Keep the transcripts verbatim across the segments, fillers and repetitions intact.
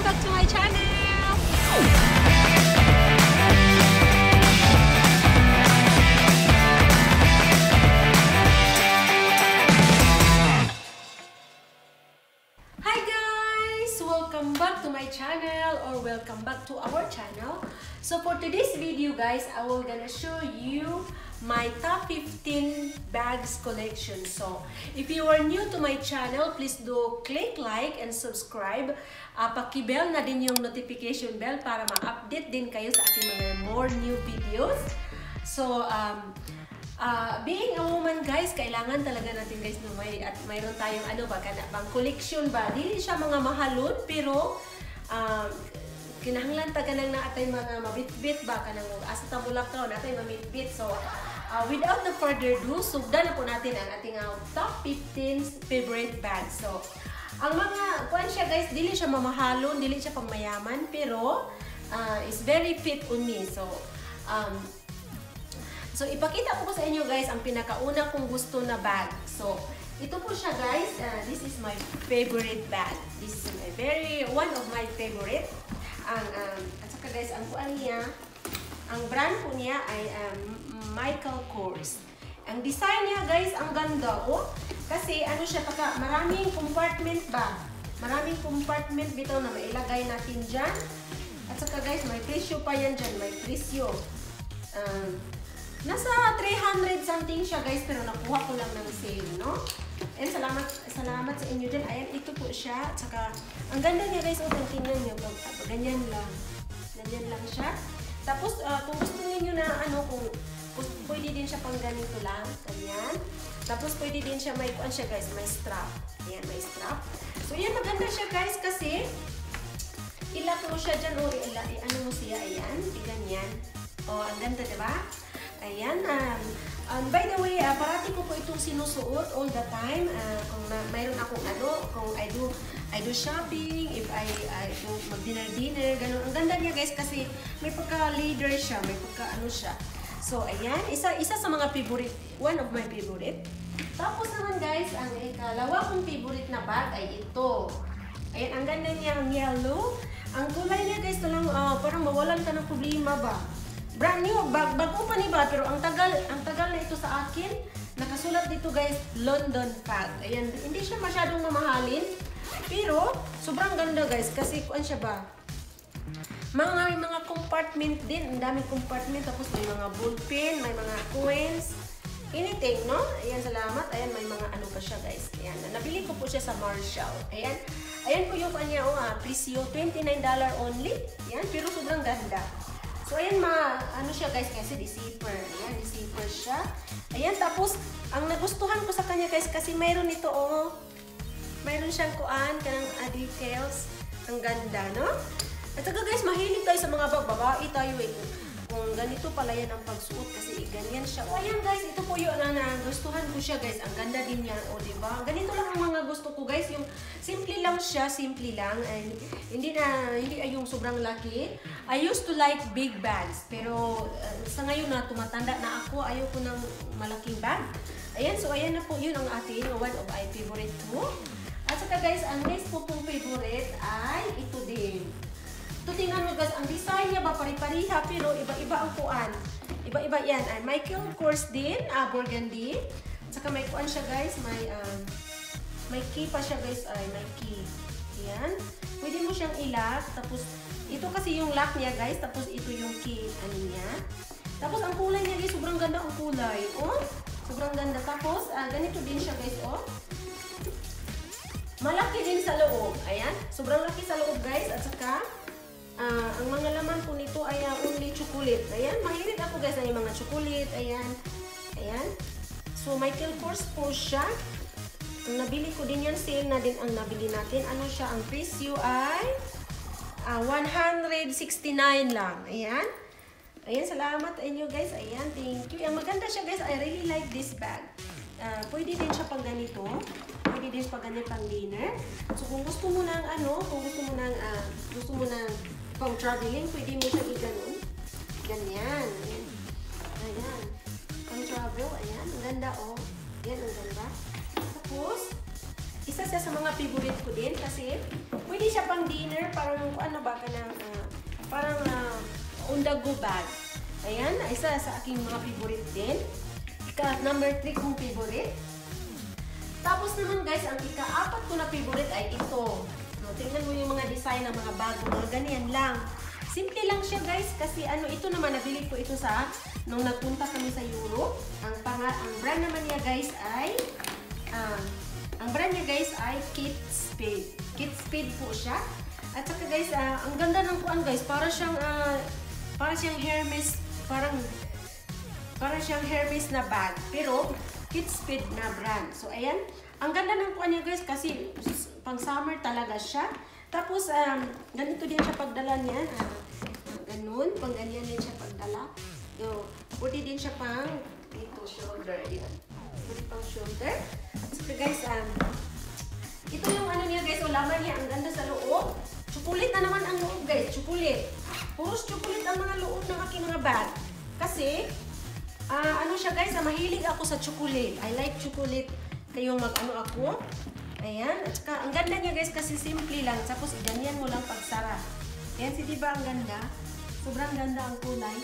welcome back to my channel! Hi guys! Welcome back to my channel or welcome back to our channel. So for today's video guys, I will gonna show you my top fifteen bags collection. So if you are new to my channel, please do click like and subscribe. Uh, paki-bell na din yung notification bell para ma-update din kayo sa aking mga more new videos. So um, uh, being a woman guys, kailangan talaga natin guys na may at mayroon tayong ano ba kana bang collection ba. Dili siya mga mahalon pero um, kinahanglan ta kanang naatay mga mabitbit ba kanang asa ta bulak taw natay mabitbit. So uh, without the further ado, sugdan na po natin ang ating uh, top fifteen favorite bags. So ang mga kuan siya guys, dili siya mamahalon, dili siya pangmayaman pero uh, is very fit on me. So um so ipakita ko po sa inyo guys ang pinakauna kong gusto na bag. So ito po siya guys, uh, this is my favorite bag. This is my very one of my favorite. Ang um, at saka guys, ang kuan niya, ang brand po niya ay um, Michael Kors. Ang design niya guys, ang ganda oh. Kasi ano siya, taka, maraming compartment ba? Maraming compartment bitaw na mailagay natin diyan. At saka guys, may presyo pa yan diyan, may presyo. Um, nasa three hundred something siya guys, pero nakuha ko lang ng sale, no? And salamat salamat sa inyo din. Ayan, ito po siya. At saka, ang ganda niya guys, oh, tingnan niyo. Ganyan lang. Ganyan lang siya. Tapos, uh, kung gusto niyo na ano, kung, kung pwede din siya pang ganito lang. Ganyan. Tapos, pwede din siya, may kuan siya guys, may strap. Ayan, may strap. So, yan, maganda siya guys kasi ilak mo siya dyan. O, ila, ano mo siya, ayan. Ganyan. O, ang ganda, diba? Ayan. Um, um, by the way, uh, parati ko po itong sinusuot all the time. Uh, kung na, mayroon akong ano, kung I do, I do shopping, if I, I mag-dinner-dinner, gano'n. Ang ganda niya guys kasi may pagka-leather siya, may pagka-ano siya. So, ayan. Isa, isa sa mga favorite, one of my favorite. Tapos naman guys, ang ikalawa kong favorite na bag ay ito. Ayan, ang ganda niya, ang yellow. Ang kulay niya guys, talang, uh, parang mawalan ka ng problema ba? Brand new, bag, bago pa ni ba, pero ang tagal, ang tagal na ito sa akin. Nakasulat dito guys, London Fat. Ayan, hindi siya masyadong mamahalin, pero sobrang ganda guys, kasi kuan siya ba? Mga may mga compartment din, ang daming compartment, tapos may mga ballpen, may mga coins, anything, no? Ayan, salamat. Ayan, may mga ano pa siya guys. Ayan, nabili ko po siya sa Marshall. Ayan, ayan po yung kanya, oh, ah, presyo, twenty-nine dollars only. Ayan, pero sobrang ganda. So, ayan, ma, ano siya guys, kasi di zipper. Ayan, di zipper siya. Ayan, tapos, ang nagustuhan ko sa kanya guys, kasi mayroon ito, oh, mayroon siyang kuan, kanang uh, details. Ang ganda, no? At saka guys, mahilig tayo sa mga bag, babae tayo eh. Kung ganito pala yan ang pagsuot, kasi ganyan siya. O, ayan guys, ito po yun na nagustuhan ko siya guys. Ang ganda din yan, o diba? Ganito lang ang mga gusto ko guys, yung simple lang siya, simple lang. And hindi na, hindi ay yung sobrang laki. I used to like big bags, pero uh, sa ngayon na tumatanda na ako, ayaw ko ng malaking bag. Ayan, so ayan na po yun ang ating one of my favorite too. At saka guys, ang next po pong favorite ay ito din. Ito tingnan mo guys, ang design niya ba pari-pariha pero iba-iba ang kuan. Iba-iba yan. Ay, Michael Kors din, uh, burgundy. At saka may kuan siya guys, may um, may key pa siya guys, ay may key. Ayan. Pwede mo siyang ilak, tapos ito kasi yung lock niya guys, tapos ito yung key ano niya. Tapos ang kulay niya guys, sobrang ganda ang kulay. Oh, sobrang ganda. Tapos uh, ganito din siya guys, oh. Malaki din sa loob. Ayan, sobrang laki sa loob guys. At saka Uh, ang mga laman po nito ay uh, only chocolate. Ayan, mahilig ako guys ng mga chocolate. Ayan, ayan. So, Michael Kors po siya. Ang nabili ko din yan, sale na din ang nabili natin. Ano siya, ang presyo ay uh, one hundred sixty-nine lang. Ayan. Ayan, salamat sa inyo guys. Ayan, thank you. Ang maganda siya guys, I really like this bag. Uh, pwede din siya pang ganito. Pwede din pang ganyan pang dinner. So, kung gusto mo ng ano, kung gusto mo ng, uh, gusto mo ng pang traveling, pwede mo siya i-ganon. Ganyan. Ayan. Ayan. Pang travel. Ayan. Ang ganda, oh. Ayan, ang ganda. Tapos, isa siya sa mga favorite ko din kasi pwede pwede siya pang dinner, parang ano ba ka ng, uh, parang uh, on the go bag. Ayan, isa sa aking mga favorite din. Ika, number three kong favorite. Tapos naman guys, ang ika-apat ko na favorite ay ito. No, tingnan mo yung mga design ng mga bago, mga ganyan lang. Simple lang siya guys, kasi ano, ito naman, nabili ko ito sa, nung nagpunta kami sa Europe. Ang, panga, ang brand naman niya guys ay, uh, ang brand niya guys ay Kate Spade. Kate Spade po siya. At saka guys, uh, ang ganda ng kuan guys, para siyang, uh, para siyang Hermes, parang, para siyang Hermes na bag. Pero, Kate Spade na brand. So, ayan. Ang ganda ng kuan niya guys, kasi pang summer talaga siya. Tapos, um, ganito din siya pagdala niya. Uh, ganun, pang ganyan din siya pagdala. So, pwede din siya pang ito, shoulder. Yan. Pwede pang shoulder. So, guys, um, ito yung ano niya guys, o laman niya, ang ganda sa loob. Chocolate na naman ang loob guys, chocolate. Puros chocolate ang mga loob ng aking mga bag. Kasi, uh, ano siya guys, uh, mahilig ako sa chocolate. I like chocolate. Kayo mag-ano ako. Ayan, at saka, ang ganda niya guys, kasi simple lang. Tapos, ganyan mo lang pagsara. Ayan, si diba ang ganda? Sobrang ganda ang kulay.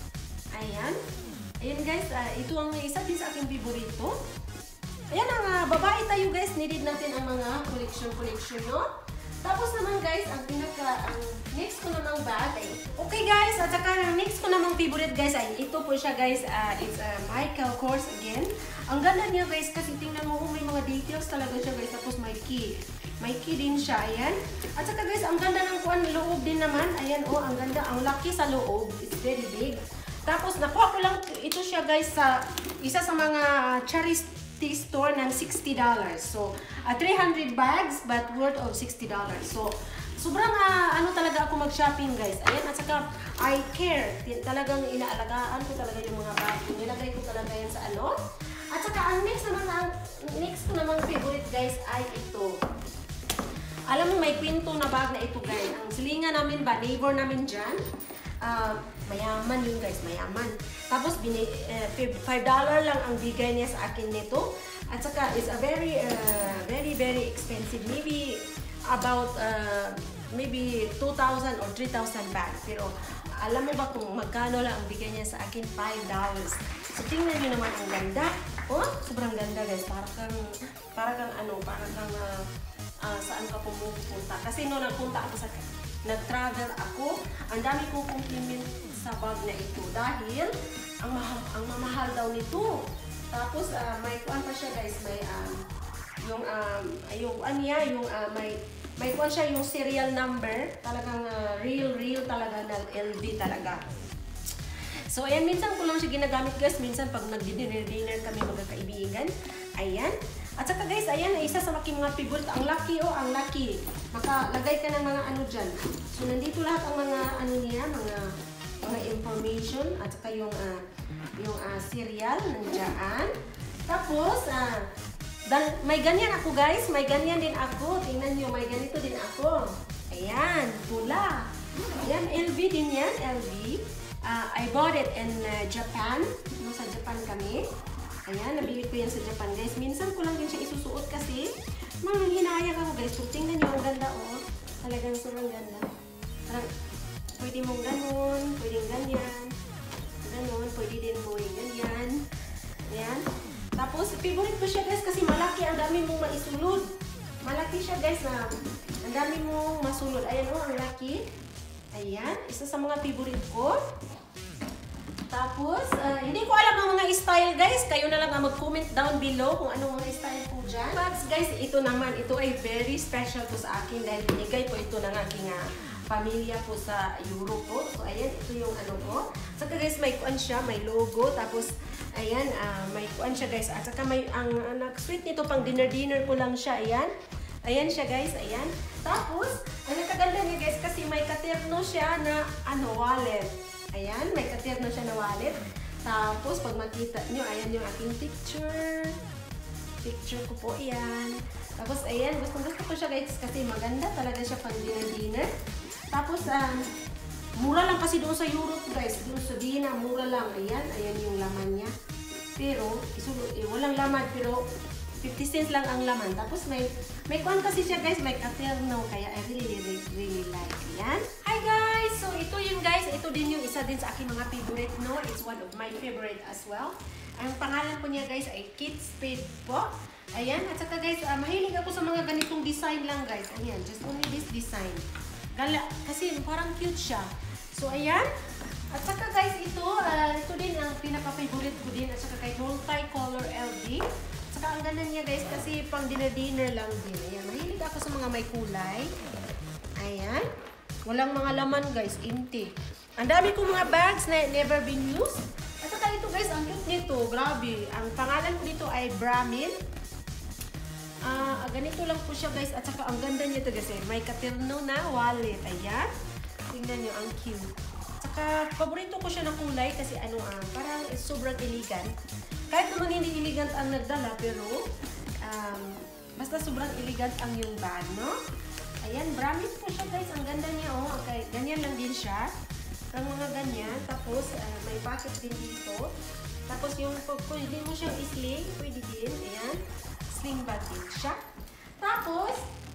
Ayan. Ayan guys, uh, ito ang isa din sa aking favorito. Ayan ang uh, babae tayo guys, needed natin ang mga collection-collection, no? Tapos naman guys, ang pinaka, ang next ko namang bag ay, okay guys, at saka ang next ko namang favorite guys ay, ito po siya guys, uh, it's a uh, Michael Kors again. Ang ganda niya guys, kasi tingnan mo, oh, may mga details talaga siya guys, tapos may key. May key din siya, ayan. At saka guys, ang ganda ng kuwan, loob din naman, ayan, oh, ang ganda, ang laki sa loob, it's very big. Tapos, nakuha ko lang, ito siya guys, sa isa sa mga uh, charity store ng sixty dollars. So, uh, three hundred bags but worth of sixty dollars. So, sobrang uh, ano talaga ako mag-shopping guys. Ayan, at saka I care. Talagang inaalagaan ko talaga yung mga bag. Nilagay ko talaga yan sa ano. At saka ang next naman, ang next ko namang favorite guys ay ito. Alam mo, may kwento na bag na ito guys. Ang silingan namin ba, neighbor namin dyan. Uh, mayaman yun guys, mayaman. Tapos uh, five dollars lang ang bigay niya sa akin nito. At saka it's a very uh, very very expensive, maybe about uh, maybe two thousand or three thousand baht. Pero alam mo ba kung magkano lang ang bigay niya sa akin? five dollars. So tingnan niyo naman ang ganda. Oh, sobrang ganda guys. Para kang para kang ano, para kang uh, uh, saan ka pumupunta. Kasi no nagpunta ako sa nag-travel ako, ang dami kong compliment sa bag na ito dahil ang mahal, ang mamahal daw nito. Tapos uh, may kuan pa siya guys, may um, yung um, yung ano niya, yung uh, may may kuan siya yung serial number, talagang uh, real real talaga na L V talaga. So ayan, minsan ko lang siya ginagamit guys, minsan pag nag-dinner dinner kami magkakaibigan. Ayan. At saka guys, ayan, isa sa aking mga favorite, ang lucky, oh, ang lucky. Makalagay ka ng mga ano dyan. So, nandito lahat ang mga ano niya, mga mga information, at saka yung, uh, yung uh, serial, nandiyan. Tapos, uh, dan, may ganyan ako guys, may ganyan din ako. Tingnan nyo, may ganito din ako. Ayan, pula. Ayan, L V din yan, L V. Uh, I bought it in uh, Japan. No, sa Japan kami. Ayan, nabili ko yan sa Japan guys. Minsan ko lang din siya isusuot kasi mga hinayang ako guys. So, tingnan nyo ang ganda oh. Talagang sobrang ganda. Parang pwede mong ganun, pwedeng ganyan. Ganun, pwede din mo yung ganyan. Ayan. Tapos, favorite ko siya guys kasi malaki, ang dami mong maisulod. Malaki siya guys na ang dami mong masulod. Ayan oh, ang laki. Ayan, isa sa mga favorite ko. Tapos, uh, hindi ko alam ang mga style guys. Kayo na lang ang mag-comment down below kung anong mga style po dyan. Bags guys, ito naman, ito ay very special po sa akin dahil binigay po ito ng aking uh, pamilya po sa Europe po. So, ayan, ito yung ano ko. Saka guys, may kuan siya, may logo. Tapos, ayan, uh, may kuan siya guys. At saka may, ang uh, nag-sweet nito, pang dinner-dinner ko lang siya. Ayan. Ayan siya guys, ayan. Tapos, ang nakaganda niya guys, kasi may katerno siya na ano, wallet. Ayan, may katerno siya na wallet. Tapos, pag makita nyo, ayan yung aking picture. Picture ko po yan. Tapos, ayan, gusto gusto ko siya guys kasi maganda talaga siya pang dinner-dinner. Tapos, um, mura lang kasi doon sa Europe guys. Doon sa Dina, mura lang. Ayan, ayan yung laman niya. Pero, isulot, eh, walang laman pero fifty cents lang ang laman. Tapos may may kuan kasi siya guys, may Caterno, kaya I really really really like. Yan. Hi guys. So ito yun guys, ito din yung isa din sa aking mga favorite, no. It's one of my favorite as well. Ang pangalan po niya guys ay Kate Spade po. Ayan, at saka guys, uh, mahilig ako sa mga ganitong design lang guys. Ayan, just only this design. Gala, kasi parang cute siya. So ayan. At saka guys, ito, uh, ito din ang pinaka-favorite ko din. At saka kay multi-color L D. At saka ang ganda niya guys, kasi pang dinner-dinner lang din. Ayan, mahilig ako sa mga may kulay. Ayan. Walang mga laman guys, empty. Ang dami kong mga bags na never been used. At saka ito guys, ang cute nito. Grabe. Ang pangalan ko dito ay Brahmin. Ah, uh, ganito lang po siya guys. At saka ang ganda niya ito kasi may Caterno na wallet. Ayan. Tingnan nyo, ang cute. Saka, paborito ko siya na kulay kasi ano ah, parang sobrang elegant. Kahit naman hindi elegant ang nagdala, pero um, basta sobrang elegant ang yung bag, no? Ayan, Brahmin po siya guys. Ang ganda niya, oh. Okay, ganyan lang din siya. Ang mga ganyan. Tapos, uh, may pocket din dito. Tapos, yung pag pwede mo siyang isling, pwede din. Ayan, sling bag din siya. Tapos,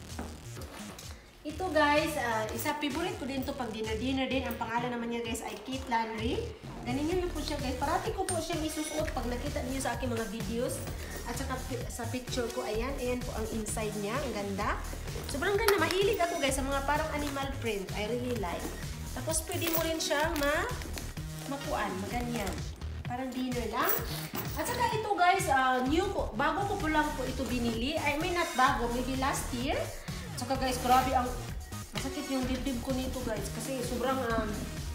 ito guys, uh, isa favorite ko din to pag dinner-dinner din. Ang pangalan naman niya guys ay Kate Landry. Ganyan lang po siya guys. Parati ko po siyang isusuot pag nakita niyo sa aking mga videos. At saka sa picture ko, ayan. Ayan po ang inside niya. Ang ganda. Sobrang ganda. Mahilig ako guys sa mga parang animal print. I really like. Tapos pwede mo rin siyang ma makuan. Maganyan. Parang dinner lang. At saka ito guys, uh, new po. Bago ko po lang po ito binili. I mean not bago. Maybe last year. Saka guys, grabe ang masakit yung dibdib ko nito guys kasi sobrang um,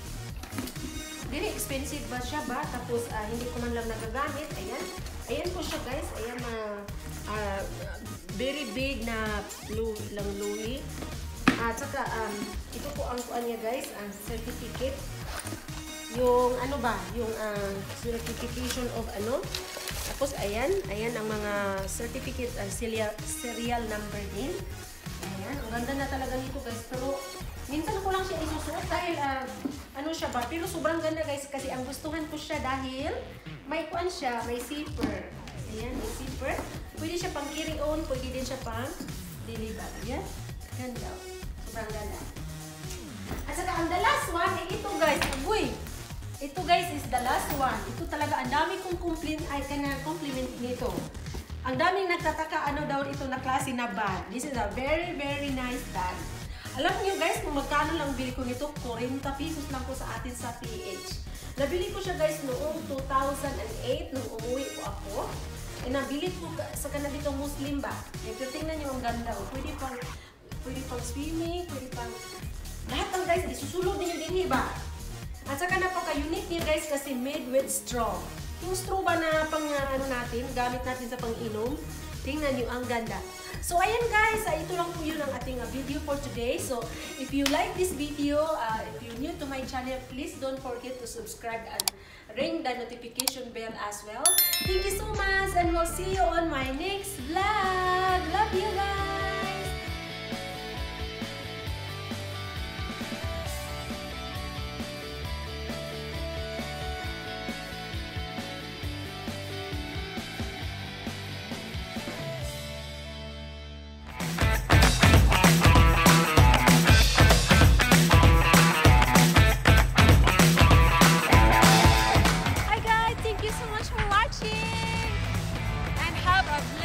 very expensive ba siya ba? Tapos uh, hindi ko man lang nagagamit. Ayan. Ayan po siya guys. Ayan na uh, uh, very big na blue lang Louis. At saka um, ito po ang kuan niya guys, ang certificate. Yung ano ba? Yung uh, certification of ano? Tapos ayan, ayan ang mga certificate and serial, serial number din. Ayan, ang ganda na talaga nito guys. Pero minsan ko lang siya isusuot dahil uh, ano siya ba. Pero sobrang ganda guys kasi ang gustuhan ko siya dahil may kuan siya, may zipper. Ayan, may zipper. Pwede siya pang carry on, pwede din siya pang deliver. Ayan, ganda. Sobrang ganda. At saka ang the last one ay ito guys. Uy! Ito guys is the last one. Ito talaga ang dami kong compliment, ay kana compliment nito. Ang daming nagtataka ano daw ito na klase na bag. This is a very very nice bag. Alam niyo guys kung magkano lang bili ko nito? forty pesos lang po sa atin sa P H. Nabili ko siya guys noong two thousand eight nung umuwi po ako. E nabili ko sa kanila dito Muslim ba. E tingnan niyo ang ganda. O, pwede pang pwede pang swimming, pwede pang lahat ng guys isusulod niyo din ba. At saka napaka-unique niya guys kasi made with straw. Yung straw ba na pang uh, ano natin, gamit natin sa pang-inom. Tingnan nyo, ang ganda. So ayan guys, uh, ito lang po yun ang ating uh, video for today. So if you like this video, uh, if you're new to my channel, please don't forget to subscribe and ring the notification bell as well. Thank you so much and we'll see you on my next vlog. Love you guys! Have a